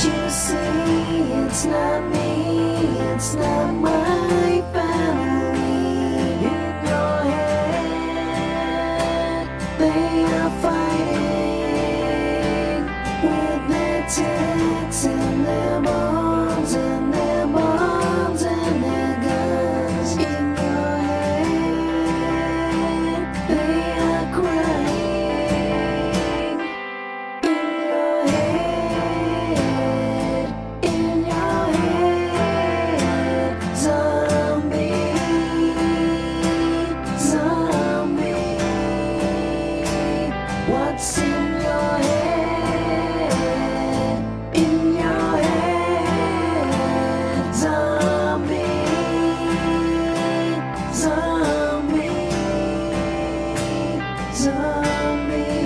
you see, it's not me, it's not my family. In your head, they are fighting with their tanks and their bombs and their bombs and their guns. In your head, they are crying. In your head, zombie, zombie. What's in your head? In your head, zombie, zombie, zombie.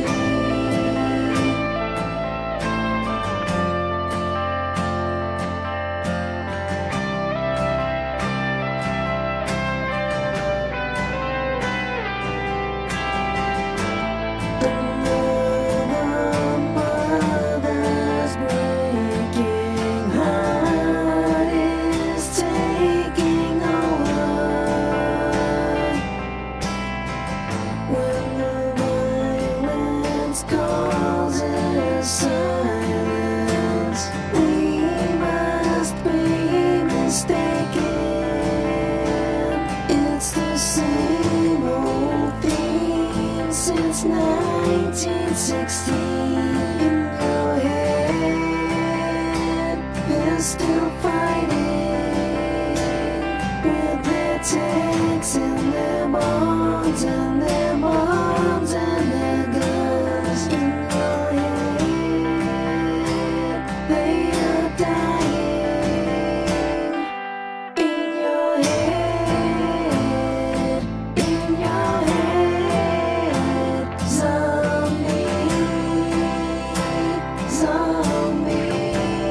Mother's breaking heart is taking over. When the violence causes silence, we must be mistaken. It's the same old theme since 1960. In your head, they're still fighting with their tanks and their bombs and their bombs and their guns. In your head, they are dying. In your head, zombie, zombie.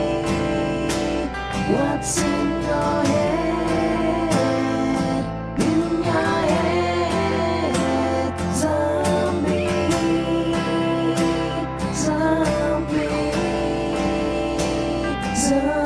What's in your head? In your head, zombie, zombie, zombie.